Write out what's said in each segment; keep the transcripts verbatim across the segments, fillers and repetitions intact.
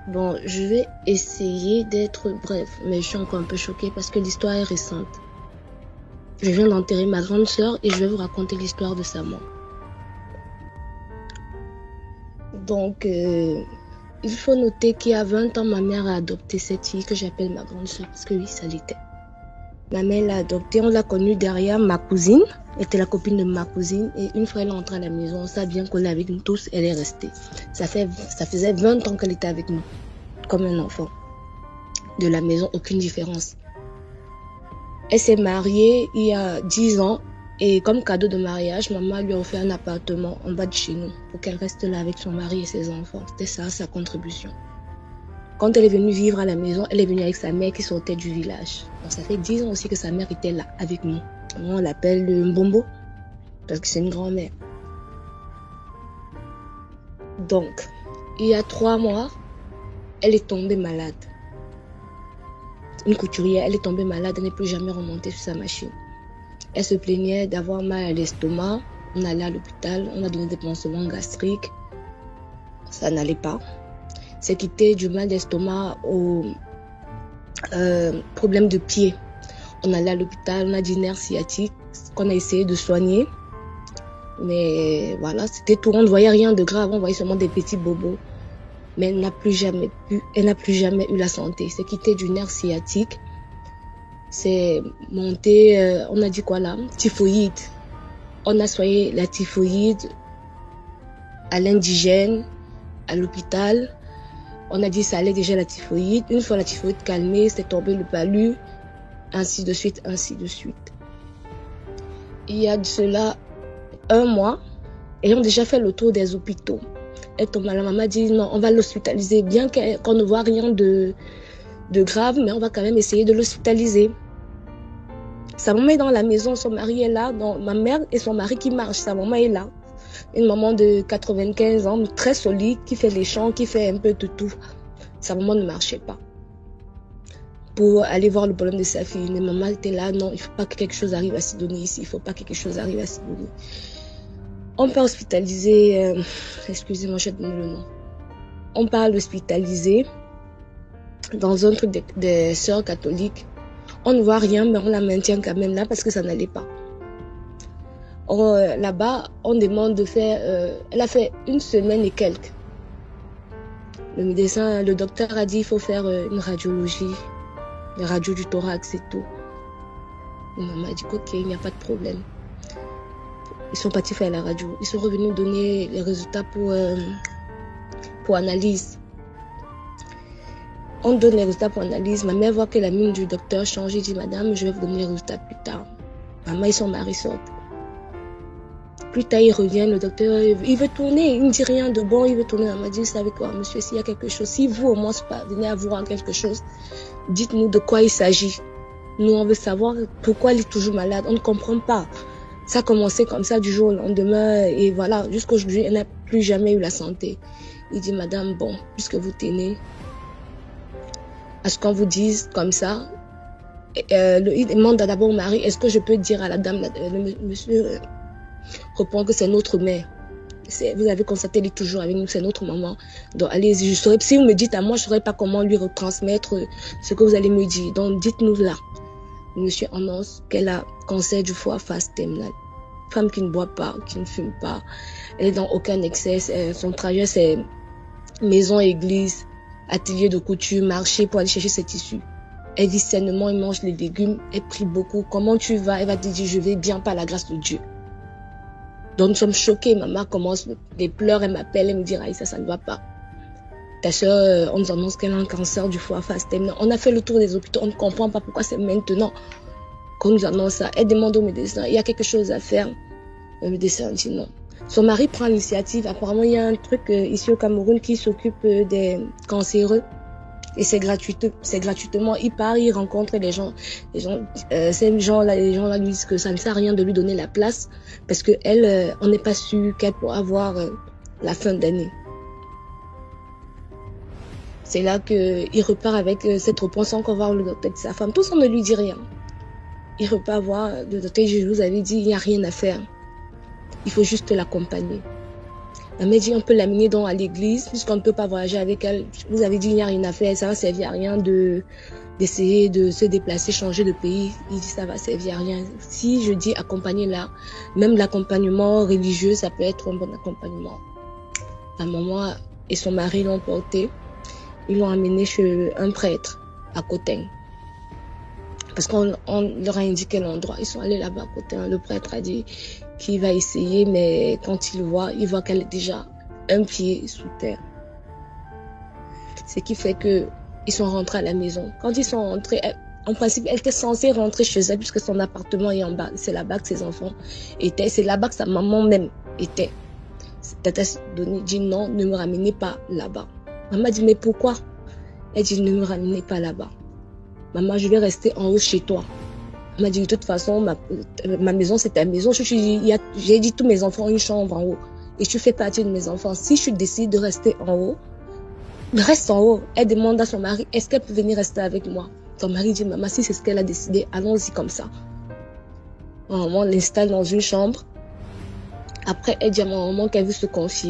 Bon, je vais essayer d'être bref, mais je suis encore un peu choquée parce que l'histoire est récente. Je viens d'enterrer ma grande sœur et je vais vous raconter l'histoire de sa mort. Donc, euh, il faut noter qu'il y a vingt ans, ma mère a adopté cette fille que j'appelle ma grande sœur parce que oui, ça l'était. Ma mère l'a adoptée, on l'a connue derrière ma cousine, elle était la copine de ma cousine et une fois elle est entrée à la maison, on s'est bien collé avec nous tous, elle est restée. Ça, fait, ça faisait vingt ans qu'elle était avec nous, comme un enfant. De la maison, aucune différence. Elle s'est mariée il y a dix ans et comme cadeau de mariage, maman lui a offert un appartement en bas de chez nous pour qu'elle reste là avec son mari et ses enfants. C'était ça, sa contribution. Quand elle est venue vivre à la maison, elle est venue avec sa mère qui sortait du village. Donc ça fait dix ans aussi que sa mère était là avec nous. On l'appelle le Mbombo parce que c'est une grand-mère. Donc, il y a trois mois, elle est tombée malade. Une couturière, elle est tombée malade, elle n'est plus jamais remontée sur sa machine. Elle se plaignait d'avoir mal à l'estomac. On allait à l'hôpital, on a donné des pansements gastriques. Ça n'allait pas. C'est quitté du mal d'estomac au euh, problème de pied. On allait à l'hôpital, on a dit nerf sciatique, qu'on a essayé de soigner. Mais voilà, c'était tout. On ne voyait rien de grave, on voyait seulement des petits bobos. Mais elle n'a plus jamais pu, elle n'a plus jamais eu la santé. C'est quitté du nerf sciatique. C'est monté, euh, on a dit quoi là? Typhoïde. On a soigné la typhoïde à l'indigène, à l'hôpital. On a dit ça allait déjà la typhoïde. Une fois la typhoïde calmée, c'est tombé le palu, ainsi de suite, ainsi de suite. Il y a de cela un mois, et on a déjà fait le tour des hôpitaux. Elle tombe malade, maman dit non, on va l'hospitaliser, bien qu'on ne voit rien de, de grave, mais on va quand même essayer de l'hospitaliser. Sa maman est dans la maison, son mari est là, donc ma mère et son mari qui marchent, sa maman est là. Une maman de quatre-vingt-quinze ans, très solide, qui fait les champs, qui fait un peu de tout. Sa maman ne marchait pas. Pour aller voir le problème de sa fille, mais maman était là, non, il ne faut pas que quelque chose arrive à Sidonie ici, il ne faut pas que quelque chose arrive à Sidonie. On peut hospitaliser, euh, excusez-moi, je vais donner le nom. On parle d'hospitaliser dans un truc des de sœurs catholiques. On ne voit rien, mais on la maintient quand même là parce que ça n'allait pas. Euh, là-bas, on demande de faire... Euh, elle a fait une semaine et quelques. Le médecin, le docteur a dit qu'il faut faire euh, une radiologie, une radio du thorax et tout. Et maman a dit ok, il n'y a pas de problème. Ils sont partis faire la radio. Ils sont revenus donner les résultats pour, euh, pour analyse. On donne les résultats pour analyse. Ma mère voit que la mine du docteur change. Il dit madame, je vais vous donner les résultats plus tard. Maman et son mari sortent. Plus tard, il revient, le docteur, il veut tourner, il ne dit rien de bon, il veut tourner. Elle m'a dit, vous savez quoi, monsieur, s'il y a quelque chose, si vous au moins venez à voir quelque chose, dites-nous de quoi il s'agit. Nous, on veut savoir pourquoi il est toujours malade, on ne comprend pas. Ça a commencé comme ça du jour au lendemain, et voilà, jusqu'aujourd'hui, elle n'a plus jamais eu la santé. Il dit, madame, bon, puisque vous tenez, à ce qu'on vous dise comme ça, euh, le, il demande d'abord au mari, est-ce que je peux dire à la dame, la, le, monsieur... Euh, répond que c'est notre mère. Vous avez constaté, elle est toujours avec nous, c'est notre maman. Donc allez-y, je saurais, si vous me dites à moi, je ne saurais pas comment lui retransmettre ce que vous allez me dire. Donc dites-nous là. Monsieur annonce qu'elle a cancer du foie phase terminale. Femme qui ne boit pas, qui ne fume pas. Elle est dans aucun excès. Son trajet, c'est maison, église, atelier de couture, marché pour aller chercher ses tissus. Elle vit sainement, elle mange les légumes, elle prie beaucoup. Comment tu vas? Elle va te dire, je vais bien par la grâce de Dieu. Donc nous sommes choqués, maman commence les pleurs, elle m'appelle, elle me dit Raïssa, ça ne va pas. Ta soeur, on nous annonce qu'elle a un cancer du foie phase terminale. On a fait le tour des hôpitaux, on ne comprend pas pourquoi c'est maintenant qu'on nous annonce ça. Elle demande au médecin, il y a quelque chose à faire. Le médecin dit non. Son mari prend l'initiative, apparemment il y a un truc euh, ici au Cameroun qui s'occupe euh, des cancéreux. Et c'est gratuit, c'est gratuitement. Il part, il rencontre les gens. Les gens, euh, ces gens-là, les gens-là lui disent que ça ne sert à rien de lui donner la place parce que elle, euh, on n'est pas sûr qu'elle pourra avoir euh, la fin d'année. C'est là que il repart avec euh, cette réponse sans qu'on voir le docteur de sa femme. Tout ça ne lui dit rien. Il repart voir le docteur. Je vous avais dit, il n'y a rien à faire. Il faut juste l'accompagner. Elle m'a dit, on peut l'amener à l'église, puisqu'on ne peut pas voyager avec elle. Vous avez dit, il n'y a rien à faire, ça va servir à rien de d'essayer de se déplacer, changer de pays. Il dit, ça va servir à rien. Si je dis accompagner-la, même l'accompagnement religieux, ça peut être un bon accompagnement. Ma maman et son mari l'ont porté. Ils l'ont amené chez un prêtre à Coteng. Parce qu'on on leur a indiqué l'endroit. Ils sont allés là-bas à Coteng. Le prêtre a dit qu'il va essayer, mais quand il voit, il voit qu'elle est déjà un pied sous terre. Ce qui fait que ils sont rentrés à la maison. Quand ils sont rentrés, elle, en principe, elle était censée rentrer chez elle puisque son appartement est en bas. C'est là-bas que ses enfants étaient. C'est là-bas que sa maman même était. Tata Doni dit non, ne me ramenez pas là-bas. Maman dit mais pourquoi? Elle dit ne me ramenez pas là-bas. Maman, je vais rester en haut chez toi. Elle m'a dit de toute façon, ma, ma maison c'est ta maison. J'ai dit tous mes enfants ont une chambre en haut. Et tu fais partie de mes enfants. Si je décide de rester en haut, reste en haut. Elle demande à son mari, est-ce qu'elle peut venir rester avec moi? Son mari dit, maman, si c'est ce qu'elle a décidé, allons-y comme ça. Maman l'installe dans une chambre. Après, elle dit à maman qu'elle veut se confier.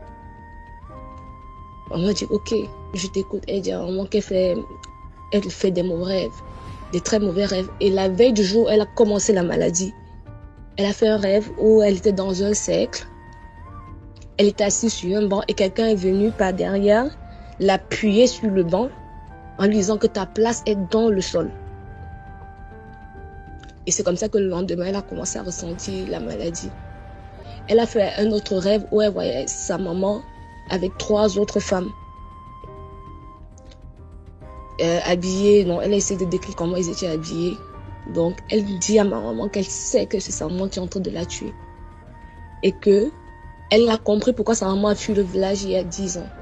Maman dit, ok, je t'écoute. Elle dit à maman qu'elle fait, elle fait des mauvais rêves, des très mauvais rêves. Et la veille du jour, elle a commencé la maladie. Elle a fait un rêve où elle était dans un cercle. Elle était assise sur un banc et quelqu'un est venu par derrière l'appuyer sur le banc en lui disant que ta place est dans le sol. Et c'est comme ça que le lendemain, elle a commencé à ressentir la maladie. Elle a fait un autre rêve où elle voyait sa maman avec trois autres femmes. Euh, habillées, non, elle a essayé de décrire comment ils étaient habillés. Donc, elle dit à ma maman qu'elle sait que c'est sa maman qui est en train de la tuer. Et que elle a compris pourquoi sa maman a fui le village il y a dix ans.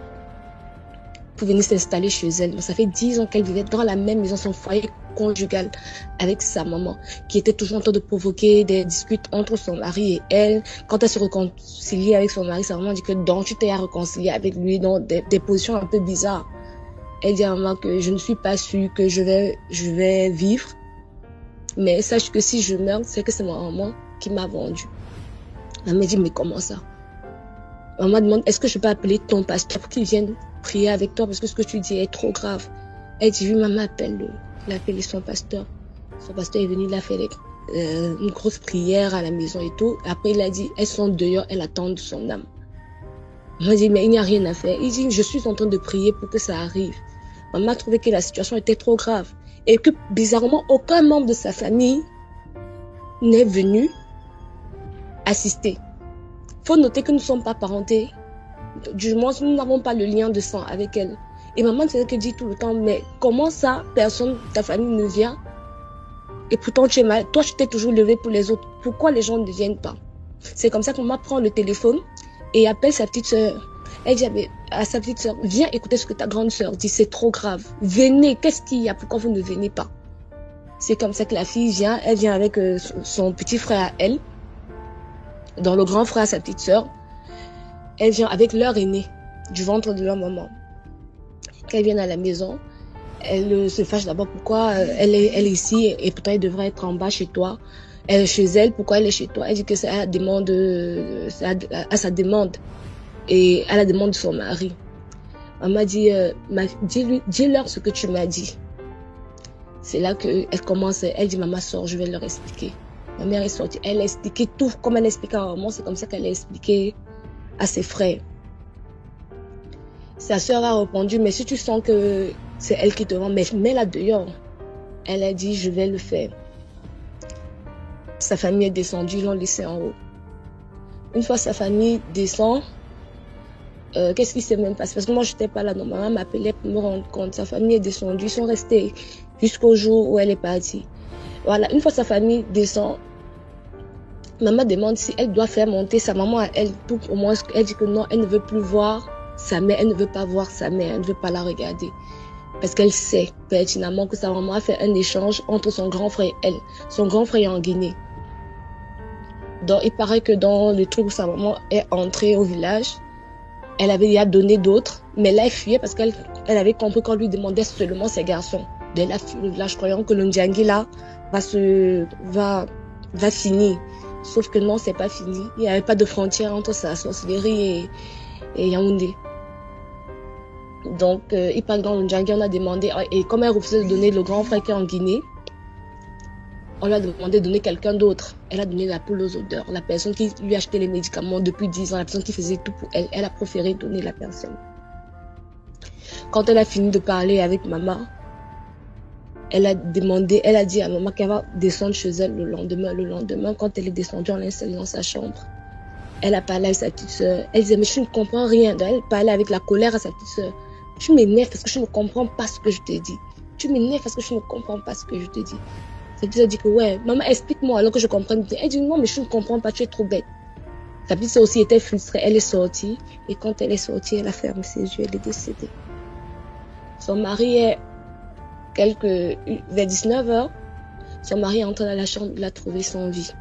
Pour venir s'installer chez elle. Mais ça fait dix ans qu'elle vivait dans la même maison, son foyer conjugal, avec sa maman, qui était toujours en train de provoquer des disputes entre son mari et elle. Quand elle se réconcilie avec son mari, sa maman dit que donc tu t'es à réconcilier avec lui dans des, des positions un peu bizarres. Elle dit à maman que je ne suis pas sûre que je vais, je vais vivre. Mais sache que si je meurs, c'est que c'est ma maman qui m'a vendu. Elle me dit, mais comment ça? Maman demande, est-ce que je peux appeler ton pasteur pour qu'il vienne prier avec toi parce que ce que tu dis est trop grave. Elle dit, oui, maman, appelle-le. Elle a appelé son pasteur. Son pasteur est venu, il a fait les, euh, une grosse prière à la maison et tout. Après, il a dit, elles sont dehors, elles attendent son âme. Maman dit, mais il n'y a rien à faire. Il dit, je suis en train de prier pour que ça arrive. Maman a trouvé que la situation était trop grave. Et que, bizarrement, aucun membre de sa famille n'est venu assister. Il faut noter que nous ne sommes pas parentés. Du moins, nous n'avons pas le lien de sang avec elle. Et maman, c'est elle qui dit tout le temps, mais comment ça, personne de ta famille ne vient? Et pourtant, tu es mal. Toi, tu t'es toujours levé pour les autres. Pourquoi les gens ne viennent pas? C'est comme ça que maman prend le téléphone et appelle sa petite soeur. Elle dit à sa petite soeur, viens écouter ce que ta grande soeur dit, c'est trop grave. Venez, qu'est-ce qu'il y a? Pourquoi vous ne venez pas? C'est comme ça que la fille vient, elle vient avec euh, son petit frère à elle, dans le grand frère à sa petite soeur. Elle vient avec leur aîné, du ventre de leur maman. Quand elle vient à la maison, elle euh, se fâche d'abord pourquoi euh, elle, est, elle est ici et pourtant elle devrait être en bas chez toi. Elle est chez elle, pourquoi elle est chez toi? Elle dit que c'est à la demande, euh, à, à sa demande et à la demande de son mari. Maman dit, euh, dis-lui, dis-leur ce que tu m'as dit. C'est là qu'elle commence, elle dit, maman sort, je vais leur expliquer. Ma mère est sortie, elle a expliqué tout, comme elle expliquait à maman, c'est comme ça qu'elle a expliqué à ses frères. Sa soeur a répondu, mais si tu sens que c'est elle qui te vend, mais mets-la dehors. Elle a dit, je vais le faire. Sa famille est descendue, ils l'ont laissée en haut. Une fois sa famille descend, euh, qu'est-ce qui s'est même passé? Parce que moi, je n'étais pas là, donc maman m'appelait pour me rendre compte. Sa famille est descendue, ils sont restés jusqu'au jour où elle est partie. Voilà, une fois sa famille descend, maman demande si elle doit faire monter sa maman à elle, pour au moins, elle dit que non, elle ne veut plus voir sa mère, elle ne veut pas voir sa mère, elle ne veut pas la regarder. Parce qu'elle sait pertinemment que sa maman a fait un échange entre son grand frère et elle. Son grand frère est en Guinée. Donc, il paraît que dans le truc où sa maman est entrée au village, elle avait y a donné d'autres, mais là, elle fuyait parce qu'elle elle avait compris qu'on lui demandait seulement ses garçons. Donc, elle a fui le village croyant que le Ndjangi là va, se, va, va finir. Sauf que non, c'est pas fini. Il n'y avait pas de frontière entre sa sorcellerie et, et Yaoundé. Donc, euh, il part dans le Djangui, on a demandé, et comme elle refusait de donner le grand frère qui est en Guinée, on lui a demandé de donner quelqu'un d'autre. Elle a donné la poule aux odeurs. La personne qui lui achetait les médicaments depuis dix ans, la personne qui faisait tout pour elle, elle a préféré donner la personne. Quand elle a fini de parler avec maman, elle a demandé, elle a dit à maman qu'elle va descendre chez elle le lendemain. Le lendemain, quand elle est descendue, on l'a installée dans sa chambre. Elle a parlé avec sa petite soeur. Elle disait, mais je ne comprends rien. Donc, elle parlait avec la colère à sa petite soeur. Tu m'énerves parce que je ne comprends pas ce que je te dis. Tu m'énerves parce que je ne comprends pas ce que je te dis. Sa petite soeur dit que, ouais, maman, explique-moi alors que je comprenne. Elle dit, non, mais je ne comprends pas, tu es trop bête. Sa petite soeur aussi était frustrée. Elle est sortie. Et quand elle est sortie, elle a fermé ses yeux. Elle est décédée. Son mari est quelques, vers dix-neuf heures. Son mari est entré dans la chambre. Il a trouvé sans vie.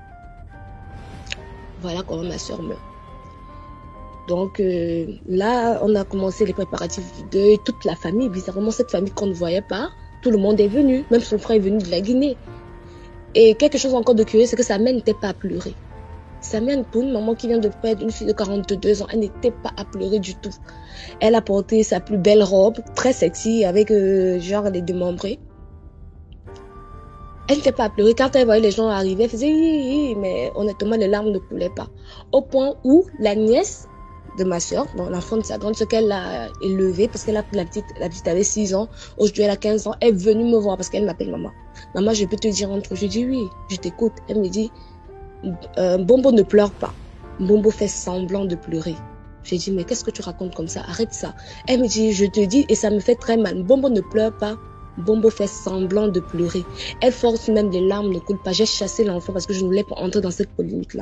Voilà comment ma soeur meurt. Donc euh, là, on a commencé les préparatifs du deuil. Toute la famille, bizarrement, cette famille qu'on ne voyait pas, tout le monde est venu. Même son frère est venu de la Guinée. Et quelque chose encore de curieux, c'est que sa mère n'était pas à pleurer. Sa mère, pour une maman qui vient de perdre une fille de quarante-deux ans, elle n'était pas à pleurer du tout. Elle a porté sa plus belle robe, très sexy, avec euh, genre les démembrés. Elle n'était pas à pleurer. Quand elle voyait les gens arriver, elle faisait hi, hi, mais honnêtement, les larmes ne coulaient pas. Au point où la nièce de ma soeur, bon, l'enfant de sa grande, ce qu'elle a élevé, parce qu'elle a la petite, la petite avait six ans, aujourd'hui elle a quinze ans, elle est venue me voir parce qu'elle m'appelle maman. Maman, je peux te dire un truc. Je dis oui, je t'écoute. Elle me dit, euh, Bombo ne pleure pas. Bombo fait semblant de pleurer. J'ai dit, mais qu'est-ce que tu racontes comme ça? Arrête ça. Elle me dit, je te dis, et ça me fait très mal. Bombo ne pleure pas. Bombo fait semblant de pleurer. Elle force même, les larmes ne coulent pas. J'ai chassé l'enfant parce que je ne voulais pas entrer dans cette polémique-là.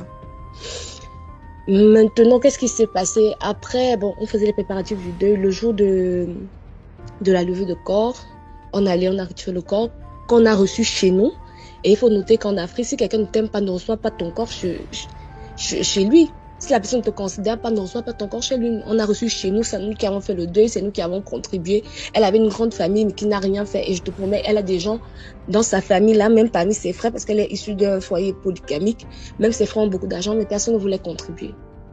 Maintenant, qu'est-ce qui s'est passé? Après, bon, on faisait les préparatifs du deuil. Le jour de, de la levée de corps, on allait, on a retiré le corps qu'on a reçu chez nous. Et il faut noter qu'en Afrique, si quelqu'un ne t'aime pas, ne reçoit pas ton corps chez, chez, chez lui. Si la personne ne te considère pas, ne reçoit pas ton corps chez lui. On a reçu chez nous, c'est nous qui avons fait le deuil, c'est nous qui avons contribué. Elle avait une grande famille, mais qui n'a rien fait. Et je te promets, elle a des gens dans sa famille, là, même parmi ses frères, parce qu'elle est issue d'un foyer polygamique. Même ses frères ont beaucoup d'argent, mais personne ne voulait contribuer.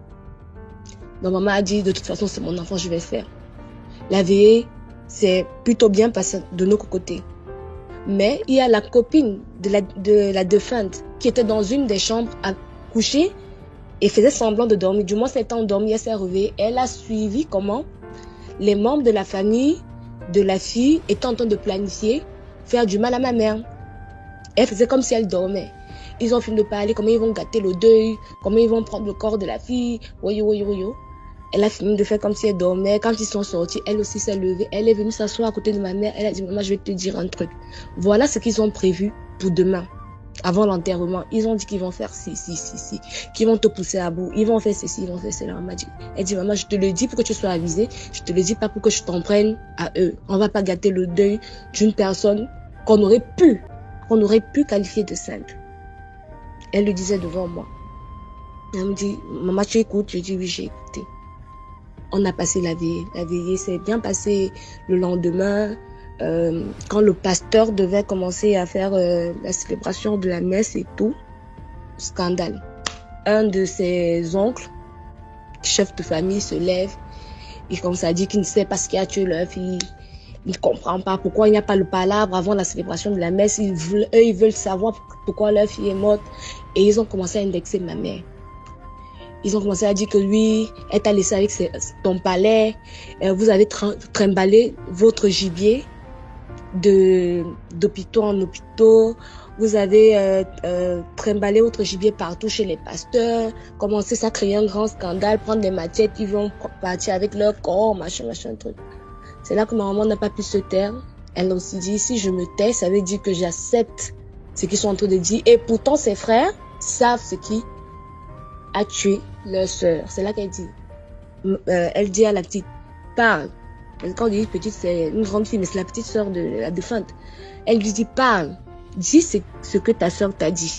Donc maman a dit, de toute façon, c'est mon enfant, je vais faire. La veillée, c'est plutôt bien passé de nos côtés. Mais il y a la copine de la, de la défunte qui était dans une des chambres à coucher et faisait semblant de dormir. Du moins, elle était endormie, elle s'est réveillée. Elle a suivi comment les membres de la famille de la fille étaient en train de planifier faire du mal à ma mère. Elle faisait comme si elle dormait. Ils ont fini de parler, comment ils vont gâter le deuil, comment ils vont prendre le corps de la fille. Woyo, woyo, woyo. Elle a fini de faire comme si elle dormait. Quand ils sont sortis, elle aussi s'est levée. Elle est venue s'asseoir à côté de ma mère. Elle a dit, maman, je vais te dire un truc. Voilà ce qu'ils ont prévu pour demain. Avant l'enterrement, ils ont dit qu'ils vont faire ci, ci, ci, ci. Qu'ils vont te pousser à bout. Ils vont faire ceci, ils vont faire cela. Maman dit, elle dit, maman, je te le dis pour que tu sois avisée. Je te le dis pas pour que je t'en prenne à eux. On va pas gâter le deuil d'une personne qu'on aurait pu, qu'on aurait pu qualifier de sainte. Elle le disait devant moi. Elle me dit, maman, tu écoutes? Je dis, oui, j'ai écouté. On a passé la veillée. La veillée s'est bien passée le lendemain. Euh, quand le pasteur devait commencer à faire euh, la célébration de la messe et tout, scandale. Un de ses oncles, chef de famille, se lève. Il commence à dire qu'il ne sait pas ce qui a tué leur fille. Il ne comprend pas pourquoi il n'y a pas le palabre avant la célébration de la messe. Ils veulent, eux, ils veulent savoir pourquoi leur fille est morte. Et ils ont commencé à indexer ma mère. Ils ont commencé à dire que lui, elle t'a laissé avec ses, ton palais. Euh, vous avez trimballé votre gibier de d'hôpitaux en hôpitaux. Vous avez euh, euh, trimballé votre gibier partout chez les pasteurs. Commencé à créer un grand scandale, prendre des machettes, ils vont partir avec leur corps, machin, machin, truc. C'est là que ma maman n'a pas pu se taire. Elle a aussi dit, si je me tais, ça veut dire que j'accepte ce qu'ils sont en train de dire. Et pourtant, ses frères savent ce qui a tué leur sœur. C'est là qu'elle dit. Euh, elle dit à la petite, parle. Quand on dit petite, c'est une grande fille, mais c'est la petite sœur de la défunte. Elle lui dit, parle. Dis ce, ce que ta sœur t'a dit.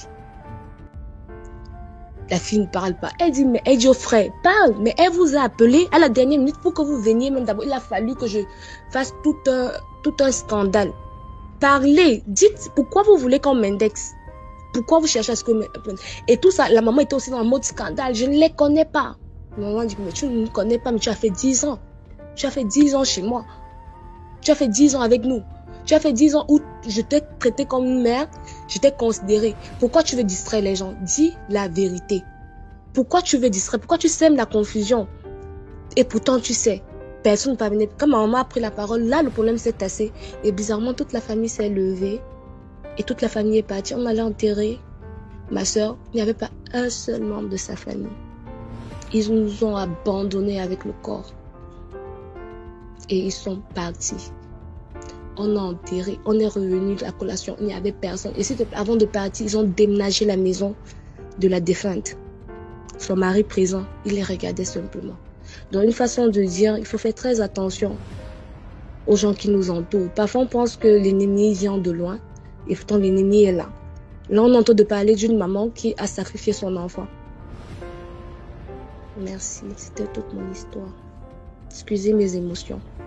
La fille ne parle pas. Elle dit, mais elle dit au frère, parle. Mais elle vous a appelé à la dernière minute pour que vous veniez. Même d'abord, il a fallu que je fasse tout un, tout un scandale. Parlez. Dites pourquoi vous voulez qu'on m'indexe. Pourquoi vous cherchez à ce que... Et tout ça, la maman était aussi dans le mode scandale. Je ne les connais pas. La maman dit, mais tu ne me connais pas, mais tu as fait dix ans. Tu as fait dix ans chez moi. Tu as fait dix ans avec nous. Tu as fait dix ans où je t'ai traité comme une mère, je t'ai considéré. Pourquoi tu veux distraire les gens? Dis la vérité. Pourquoi tu veux distraire? Pourquoi tu sèmes la confusion? Et pourtant, tu sais, personne ne va venir. Quand ma maman a pris la parole, là, le problème s'est tassé. Et bizarrement, toute la famille s'est levée. Et toute la famille est partie. On allait enterrer ma soeur. Il n'y avait pas un seul membre de sa famille. Ils nous ont abandonnés avec le corps. Et ils sont partis. On a enterré. On est revenu à la collation. Il n'y avait personne. Et c'est avant de partir, ils ont déménagé la maison de la défunte. Son mari présent, il les regardait simplement. Donc une façon de dire, il faut faire très attention aux gens qui nous entourent. Parfois on pense que l'ennemi vient de loin. Et pourtant l'ennemi est là. Là on entend de parler d'une maman qui a sacrifié son enfant. Merci, c'était toute mon histoire. Excusez mes émotions.